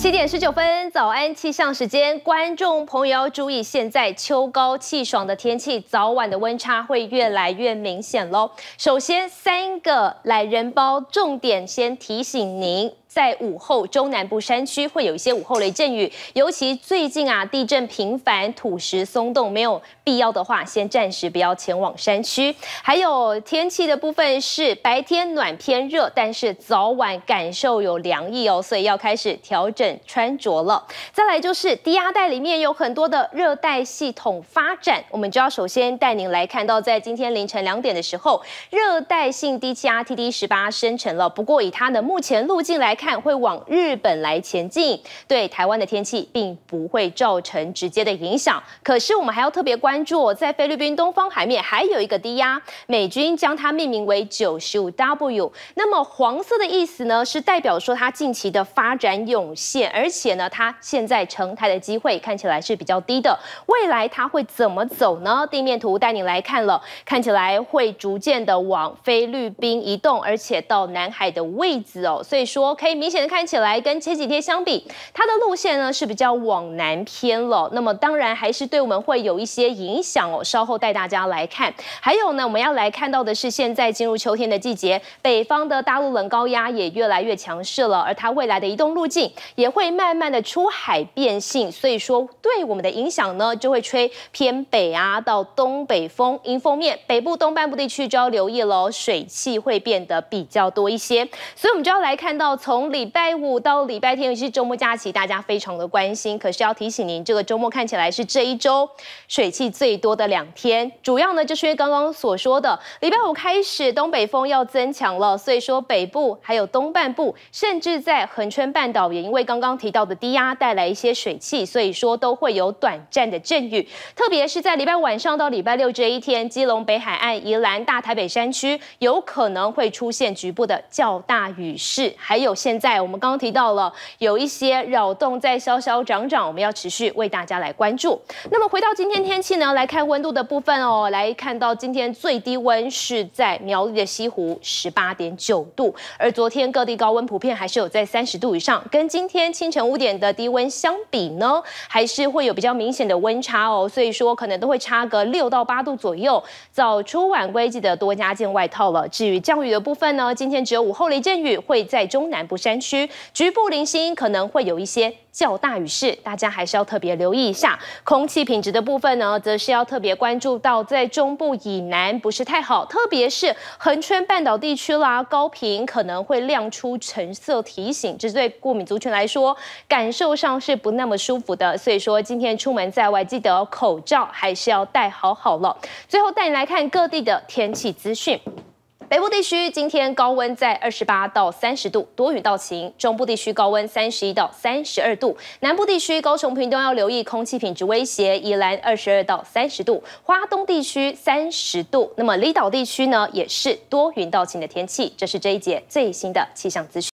7:19，早安气象时间，观众朋友要注意，现在秋高气爽的天气，早晚的温差会越来越明显喽。首先，3个懒人包重点先提醒您。 在午后，中南部山区会有一些午后雷阵雨，尤其最近地震频繁，土石松动，没有必要的话，先暂时不要前往山区。还有天气的部分是白天暖偏热，但是早晚感受有凉意哦，所以要开始调整穿着了。再来就是低压带里面有很多的热带系统发展，我们就要首先带您来看到，在今天凌晨2点的时候，热带性低气压 TD18生成了，不过以它的目前路径来看， 会往日本来前进，对台湾的天气并不会造成直接的影响。可是我们还要特别关注，在菲律宾东方海面还有一个低压，美军将它命名为 95W。那么黄色的意思呢，是代表说它近期的发展涌现，而且呢，它现在成台的机会看起来是比较低的。未来它会怎么走呢？地面图带你来看了，看起来会逐渐的往菲律宾移动，而且到南海的位置哦。所以说可以 明显的看起来，跟前几天相比，它的路线呢是比较往南偏了。那么当然还是对我们会有一些影响哦。稍后带大家来看。还有呢，我们要来看到的是，现在进入秋天的季节，北方的大陆冷高压也越来越强势了，而它未来的移动路径也会慢慢的出海变性。所以说，对我们的影响呢，就会吹偏北到东北风。迎风面，北部东半部地区就要留意了，水汽会变得比较多一些。所以我们就要来看到从 礼拜5到礼拜天，尤其是周末假期，大家非常的关心。可是要提醒您，这个周末看起来是这一周水汽最多的2天。主要呢，就是因为刚刚所说的，礼拜5开始东北风要增强了，所以说北部还有东半部，甚至在恒春半岛，也因为刚刚提到的低压带来一些水汽，所以说都会有短暂的阵雨。特别是在礼拜晚上到礼拜6这一天，基隆北海岸、宜兰、大台北山区有可能会出现局部的较大雨势，还有现在我们刚刚提到了有一些扰动在消消涨涨，我们要持续为大家来关注。那么回到今天天气呢，来看温度的部分哦，来看到今天最低温是在苗栗的西湖18.9度，而昨天各地高温普遍还是有在30度以上，跟今天清晨5点的低温相比呢，还是会有比较明显的温差哦，所以说可能都会差个6到8度左右。早出晚归记得多加件外套了。至于降雨的部分呢，今天只有午后雷阵雨会在中南部山区，局部零星可能会有一些较大雨势，大家还是要特别留意一下。空气品质的部分呢，则是要特别关注到在中部以南不是太好，特别是恒春半岛地区啦，高屏可能会亮出橙色提醒，这对过敏族群来说，感受上是不那么舒服的。所以说今天出门在外，记得口罩还是要戴好了。最后带你来看各地的天气资讯。 北部地区今天高温在28到30度，多云到晴；中部地区高温31到32度，南部地区高雄屏东要留意空气品质威胁，宜兰22到30度，花东地区30度。那么离岛地区呢，也是多云到晴的天气。这是这一节最新的气象资讯。